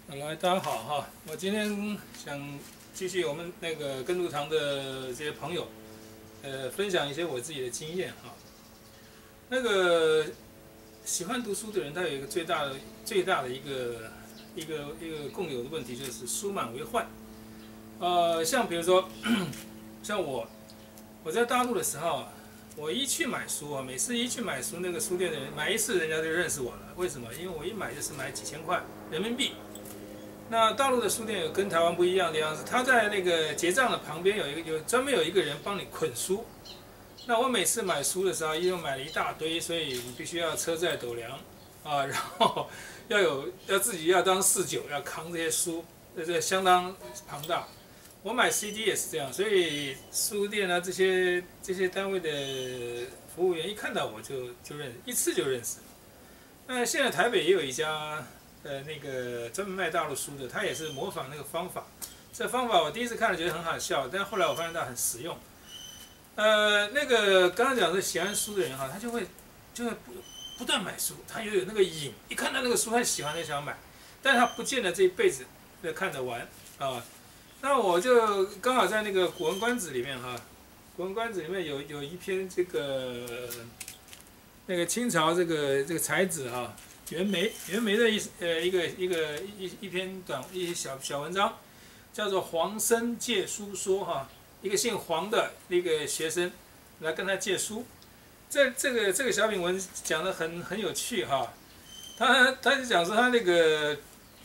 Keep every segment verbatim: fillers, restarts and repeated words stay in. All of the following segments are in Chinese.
来，大家好哈！我今天想继续我们那个跟读堂的这些朋友，呃，分享一些我自己的经验哈。那个喜欢读书的人，他有一个最大的、最大的一个一个一个共有的问题，就是书满为患。呃，像比如说，像我，我在大陆的时候，我一去买书啊，每次一去买书，那个书店的人买一次，人家就认识我了。为什么？因为我一买就是买几千块人民币。那大陆的书店有跟台湾不一样的样子，他在那个结账的旁边有一个有专门有一个人帮你捆书。那我每次买书的时候，因为买了一大堆，所以你必须要车载斗量啊，然后要有要自己要当侍酒，要扛这些书，这这相当庞大。我买 C D 也是这样，所以书店啊这些这些单位的服务员一看到我就就认识，一次就认识。那现在台北也有一家。呃，那个专门卖大陆书的，他也是模仿那个方法。这方法我第一次看了觉得很好笑，但后来我发现它很实用。呃，那个刚刚讲的喜欢书的人哈，他就会就会不不断买书，他又有那个瘾，一看到那个书他喜欢就想买，但是他不见得这一辈子的看得完啊。那我就刚好在那个《古文观止》里面哈，《古文观止》里面有有一篇这个那个清朝这个这个才子哈。袁枚，袁枚的一呃一个一个一一篇短一小小文章，叫做《黄生借书说》哈，一个姓黄的一个学生来跟他借书，这这个这个小品文讲的很很有趣哈，他他就讲说他那个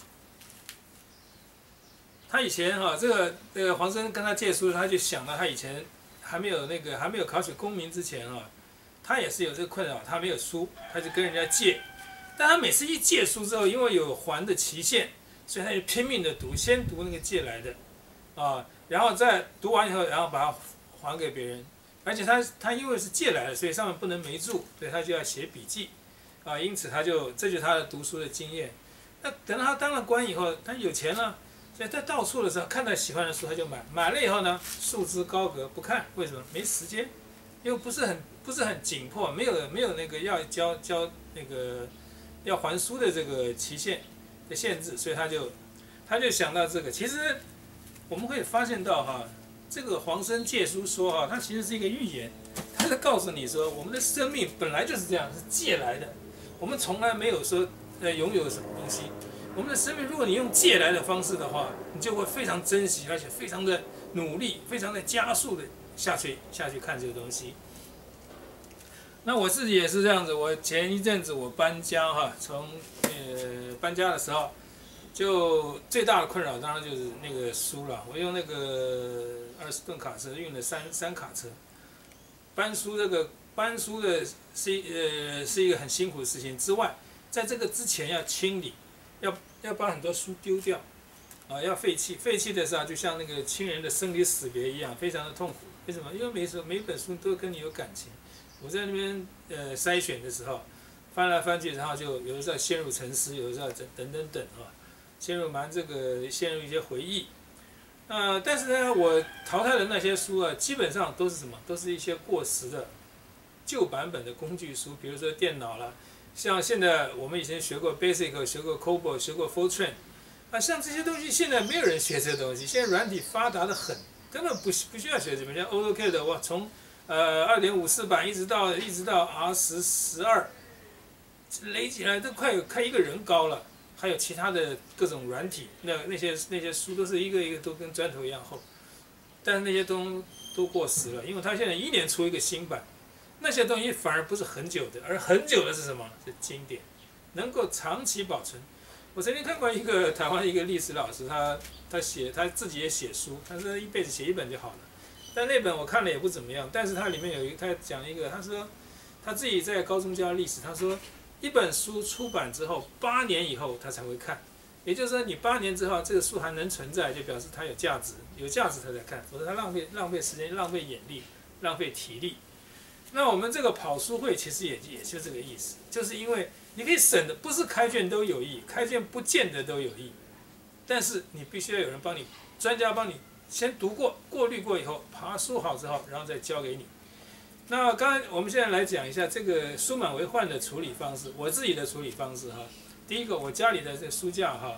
他以前哈这个这个黄生跟他借书，他就想到他以前还没有那个还没有考取功名之前哈，他也是有这个困扰，他没有书，他就跟人家借。但他每次一借书之后，因为有还的期限，所以他就拼命的读，先读那个借来的，啊，然后再读完以后，然后把它还给别人。而且他他因为是借来的，所以上面不能没注，所以他就要写笔记，啊，因此他就这就是他的读书的经验。那等到他当了官以后，他有钱了，所以他到处的时候看到喜欢的书他就买，买了以后呢，束之高阁不看，为什么？没时间，因为不是很不是很紧迫，没有没有那个要交交那个。要还书的这个期限的限制，所以他就他就想到这个。其实我们可以发现到哈，这个黄生借书说哈，它其实是一个寓言，它是告诉你说，我们的生命本来就是这样，是借来的，我们从来没有说呃拥有什么东西。我们的生命，如果你用借来的方式的话，你就会非常珍惜，而且非常的努力，非常的加速的下去下去看这个东西。那我自己也是这样子，我前一阵子我搬家哈，从呃搬家的时候，就最大的困扰当然就是那个书了。我用那个二十吨卡车运了三三卡车，搬书这个搬书的是呃是一个很辛苦的事情之外，在这个之前要清理，要要把很多书丢掉，啊要废弃，废弃的时候就像那个亲人的生离死别一样，非常的痛苦。为什么？因为每首每一本书都跟你有感情。我在那边呃筛选的时候，翻来翻去，然后就有的时候陷入沉思，有的时候等等等等啊，陷入蛮这个陷入一些回忆。呃，但是呢，我淘汰的那些书啊，基本上都是什么？都是一些过时的旧版本的工具书，比如说电脑啦，像现在我们以前学过 Basic， 学过 COBOL， 学过 Fortran， 啊，像这些东西现在没有人学这东西，现在软体发达的很，根本不不需要学这个。像 AutoCAD 哇，从呃，二点五四版一直到一直到 R 十、十二，垒起来都快有快一个人高了。还有其他的各种软体，那那些那些书都是一个一个都跟砖头一样厚，但是那些都都过时了，因为它现在一年出一个新版，那些东西反而不是很久的，而很久的是什么？是经典，能够长期保存。我曾经看过一个台湾一个历史老师，他他写他自己也写书，他说一辈子写一本就好了。但那本我看了也不怎么样，但是它里面有一个，他讲一个，他说他自己在高中教历史，他说一本书出版之后八年以后他才会看，也就是说你八年之后这个书还能存在，就表示它有价值，有价值他才看，否则他浪费浪费时间、浪费眼力、浪费体力。那我们这个跑书会其实也也就这个意思，就是因为你可以省的，不是开卷都有益，开卷不见得都有益，但是你必须要有人帮你，专家帮你。先读过、过滤过以后，爬书好之后，然后再交给你。那刚才我们现在来讲一下这个书满为患的处理方式，我自己的处理方式哈。第一个，我家里的这个书架哈，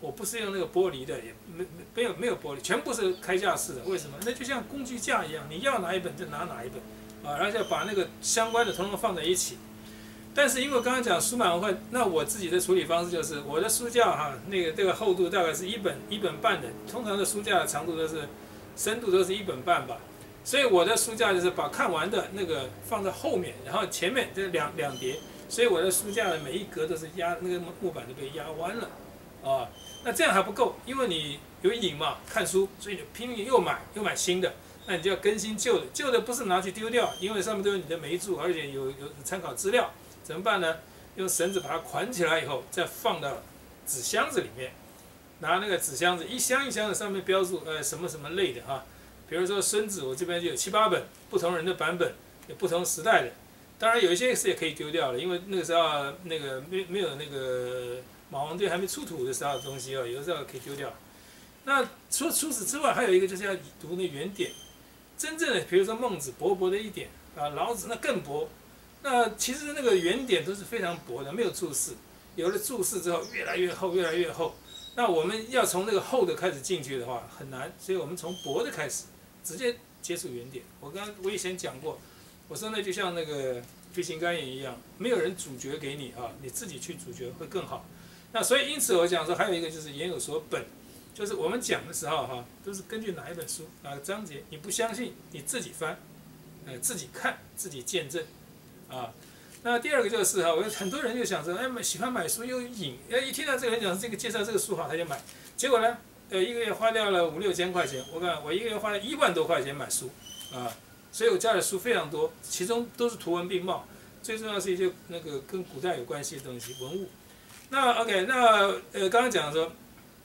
我不是用那个玻璃的，也没没有没有玻璃，全部是开架式的。为什么？那就像工具架一样，你要哪一本就拿哪一本，啊，然后就把那个相关的统统放在一起。但是因为刚刚讲书满为患，那我自己的处理方式就是我的书架哈，那个这个厚度大概是一本一本半的，通常的书架的长度都是深度都是一本半吧。所以我的书架就是把看完的那个放在后面，然后前面这两两叠，所以我的书架的每一格都是压那个木板都被压弯了，啊，那这样还不够，因为你有瘾嘛，看书，所以你拼命又买又买新的，那你就要更新旧的，旧的不是拿去丢掉，因为上面都有你的眉注，而且有有参考资料，怎么办呢？用绳子把它捆起来以后，再放到纸箱子里面，拿那个纸箱子一箱一箱的上面标注呃什么什么类的哈。比如说孙子，我这边就有七八本不同人的版本，有不同时代的。当然有一些是也可以丢掉了，因为那个时候那个没没有那个马王堆还没出土的时候的东西啊，有的时候可以丢掉。那除除此之外，还有一个就是要读那原点，真正的比如说孟子薄薄的一点啊，老子那更薄。那其实那个原点都是非常薄的，没有注释，有了注释之后越来越厚，越来越厚。那我们要从那个厚的开始进去的话很难，所以我们从薄的开始。直接接触原点。我刚刚我以前讲过，我说那就像那个飞行肝炎一样，没有人主角给你啊，你自己去主角会更好。那所以因此我讲说还有一个就是言有所本，就是我们讲的时候哈，都是根据哪一本书哪个章节，你不相信你自己翻，呃自己看自己见证，啊。那第二个就是哈，我很多人就想说，哎，喜欢买书又瘾，哎，一听到这个人讲这个介绍这个书好，他就买，结果呢？呃，一个月花掉了五六千块钱，我看我一个月花了一万多块钱买书，啊，所以我家的书非常多，其中都是图文并茂，最重要是一些那个跟古代有关系的东西，文物。那 OK， 那呃刚刚讲说，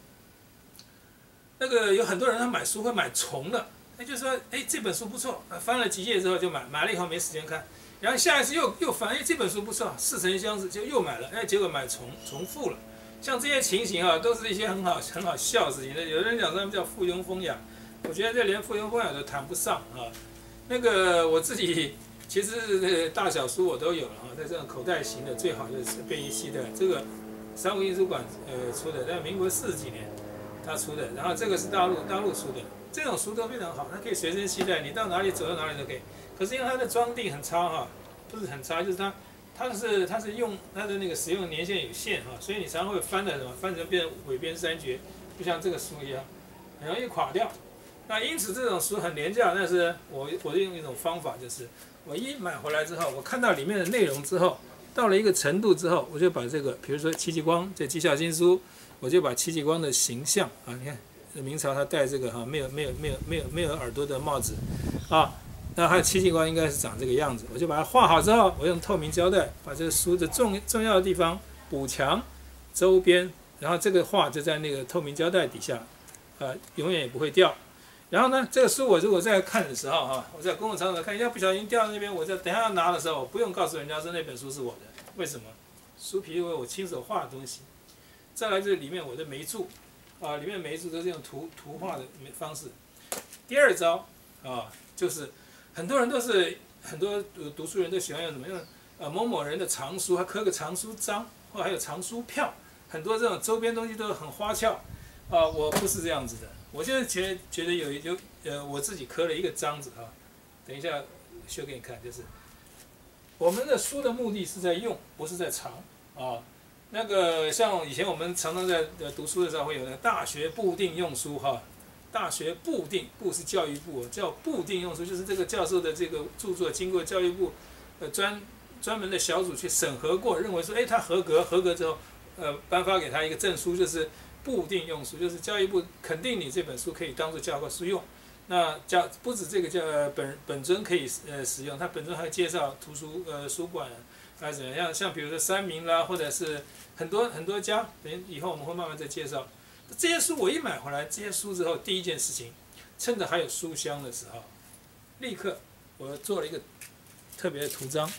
那个有很多人他买书会买重的，那就是说，哎这本书不错，翻了几页之后就买，买了以后没时间看，然后下一次又又翻，哎这本书不错，似曾相识就又买了，哎结果买重重复了。像这些情形啊，都是一些很好很好笑的事情的。有人讲他们叫附庸风雅，我觉得这连附庸风雅都谈不上啊。那个我自己其实大小书我都有了啊，在这种口袋型的最好就是便宜系的，这个商务印书馆呃出的，在民国四十几年他出的，然后这个是大陆大陆出的，这种书都非常好，它可以随身携带，你到哪里走到哪里都可以。可是因为它的装订很差哈，不是很差，就是它。它是它是用它的那个使用年限有限哈，所以你常常会翻的什么翻成变成尾边三绝，就像这个书一样，很容易垮掉。那因此这种书很廉价，但是我我就用一种方法，就是我一买回来之后，我看到里面的内容之后，到了一个程度之后，我就把这个，比如说戚继光这绩效新书，我就把戚继光的形象啊，你看明朝他戴这个哈没有没有没有没有没有耳朵的帽子啊。那还有戚继光应该是长这个样子，我就把它画好之后，我用透明胶带把这个书的重重要的地方补强，周边，然后这个画就在那个透明胶带底下，呃，永远也不会掉。然后呢，这个书我如果在看的时候哈，我在公共场所看，一下不小心掉到那边，我在等一下要拿的时候，我不用告诉人家说那本书是我的，为什么？书皮为我亲手画的东西。再来就是里面我的眉注，啊，里面眉注都是用图图画的方式。第二招啊，就是。很多人都是很多读读书人都喜欢用什么用呃某某人的藏书，还刻个藏书章，或还有藏书票，很多这种周边东西都很花俏啊。我不是这样子的，我现在觉觉得有有呃我自己刻了一个章子啊，等一下秀给你看，就是我们的书的目的是在用，不是在藏啊。那个像以前我们常常在呃读书的时候会有那个大学部定用书哈。大学部定，部是教育部，叫部定用书，就是这个教授的这个著作经过教育部呃专专门的小组去审核过，认为说，哎，他合格，合格之后，呃，颁发给他一个证书，就是部定用书，就是教育部肯定你这本书可以当做教科书用。那教不止这个叫本本尊可以呃使用，它本尊还介绍图书呃书馆还是怎么样，像比如说三明啦，或者是很多很多家，等以后我们会慢慢再介绍。这些书我一买回来，这些书之后，第一件事情，趁着还有书香的时候，立刻我做了一个特别的图章，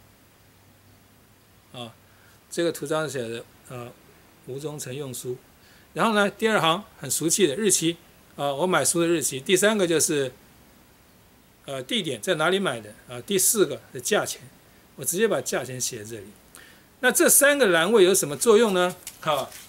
啊，这个图章写的呃吴忠诚用书，然后呢，第二行很俗气的日期，啊，我买书的日期，第三个就是呃地点在哪里买的，啊，第四个是价钱，我直接把价钱写在这里。那这三个栏位有什么作用呢？好。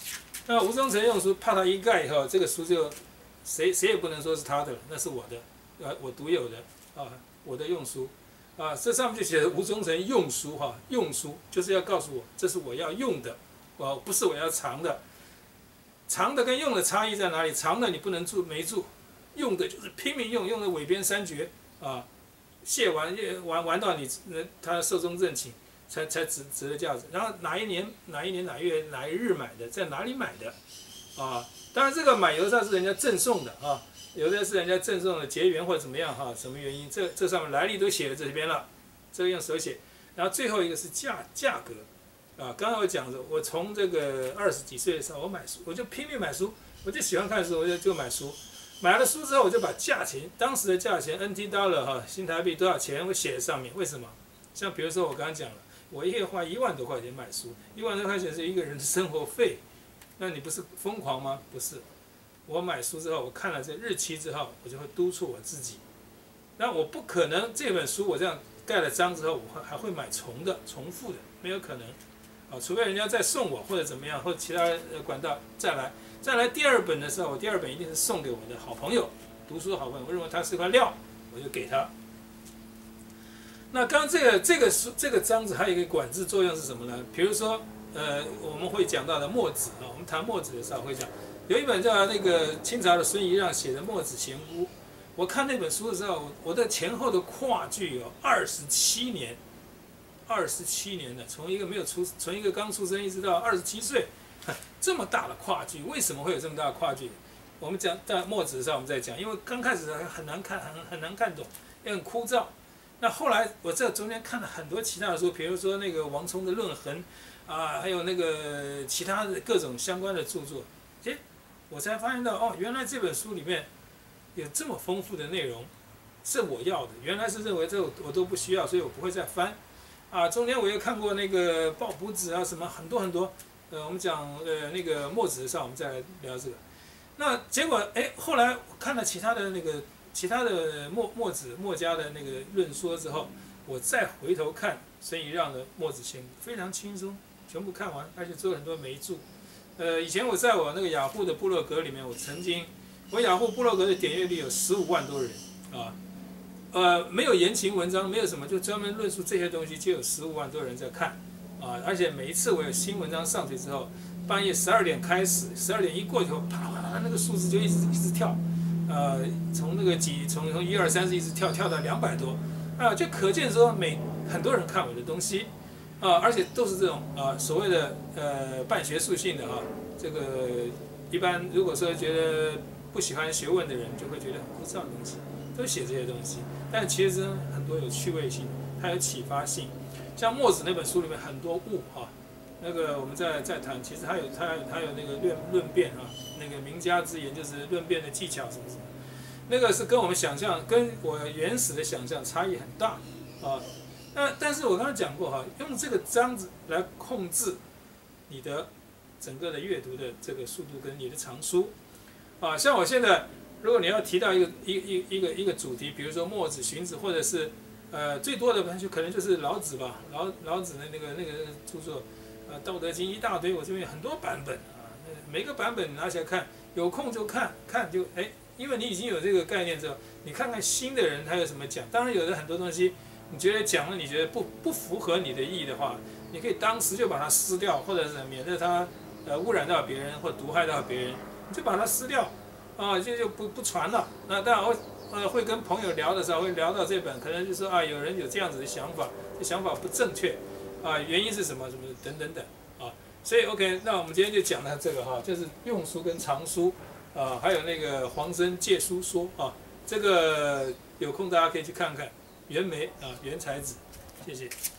那吴宗成用书，怕他一盖以后，这个书就谁谁也不能说是他的，那是我的，呃，我独有的啊，我的用书啊，这上面就写着吴宗成用书哈，用书就是要告诉我，这是我要用的，哦，不是我要藏的。藏的跟用的差异在哪里？藏的你不能注没注，用的就是拼命用，用的尾边三绝啊，卸完玩玩到你他寿终正寝。才才值值的价值，然后哪一年哪一年哪月哪一日买的，在哪里买的，啊，当然这个买有的时候是人家赠送的啊，有的是人家赠送的结缘或者怎么样哈、啊，什么原因？这这上面来历都写在这边了，这个用手写。然后最后一个是价价格，啊，刚刚我讲的，我从这个二十几岁的时候我买书，我就拼命买书，我就喜欢看书，我就就买书。买了书之后，我就把价钱当时的价钱 N T dollar 哈、啊，新台币多少钱我写在上面。为什么？像比如说我刚刚讲了。我一个月花一万多块钱买书，一万多块钱是一个人的生活费，那你不是疯狂吗？不是，我买书之后，我看了这日期之后，我就会督促我自己。那我不可能这本书我这样盖了章之后，我还会买重的、重复的，没有可能。啊，除非人家再送我或者怎么样，或者其他管道再来。再来第二本的时候，我第二本一定是送给我的好朋友，读书的好朋友，我认为他是块料，我就给他。那刚刚这个这个书这个章子还有一个管制作用是什么呢？比如说，呃，我们会讲到的墨子啊，我们谈墨子的时候会讲，有一本叫那个清朝的孙仪让写的《墨子闲屋》，我看那本书的时候，我的前后的跨距有二十七年，二十七年的，从一个没有出，从一个刚出生一直到二十七岁，这么大的跨距，为什么会有这么大的跨距？我们讲在墨子上我们在讲，因为刚开始很难看，很很难看懂，也很枯燥。那后来我这中间看了很多其他的书，比如说那个王充的《论衡》，啊，还有那个其他的各种相关的著作，诶，我才发现到哦，原来这本书里面有这么丰富的内容，是我要的。原来是认为这我都不需要，所以我不会再翻。啊，中间我又看过那个鲍卜子啊，什么很多很多。呃，我们讲呃那个墨子的时候，我们再来聊这个。那结果哎，后来我看了其他的那个。其他的墨墨子墨家的那个论说之后，我再回头看孙仪让的《墨子闲屋》，非常轻松，全部看完，而且做了很多眉注。呃，以前我在我那个雅虎的部落格里面，我曾经，我雅虎部落格的点阅率有十五万多人啊，呃，没有言情文章，没有什么，就专门论述这些东西，就有十五万多人在看啊，而且每一次我有新文章上去之后，半夜十二点开始，十二点一过以后，啪啪啪，那个数字就一直一直跳。呃，从那个几从从一二三四一直跳跳到两百多，啊，就可见说每很多人看我的东西，啊，而且都是这种啊所谓的呃半学术性的哈、啊，这个一般如果说觉得不喜欢学问的人，就会觉得很枯燥的东西，都写这些东西，但其实很多有趣味性，它有启发性，像墨子那本书里面很多物啊。那个我们再再谈，其实还有他还有那个论论辩啊，那个名家之言就是论辩的技巧什么什么，那个是跟我们想象，跟我原始的想象差异很大啊。那但是我刚才讲过哈、啊，用这个章子来控制你的整个的阅读的这个速度跟你的藏书啊。像我现在，如果你要提到一个一一一个一个主题，比如说墨子、荀子，或者是呃最多的就可能就是老子吧，老老子的那个那个著作。呃，《道德经》一大堆，我这边有很多版本啊，每个版本拿起来看，有空就看，看就哎，因为你已经有这个概念之后，你看看新的人他有什么讲。当然，有的很多东西，你觉得讲了你觉得不不符合你的意义的话，你可以当时就把它撕掉，或者是免得它呃污染到别人或毒害到别人，你就把它撕掉，啊，就就不不传了。那当然我呃会跟朋友聊的时候会聊到这本，可能就说啊，有人有这样子的想法，这想法不正确。啊，原因是什么？什么等等等啊，所以 OK， 那我们今天就讲到这个哈、啊，就是用书跟藏书啊，还有那个黄生借书说啊，这个有空大家可以去看看袁枚啊，袁才子，谢谢。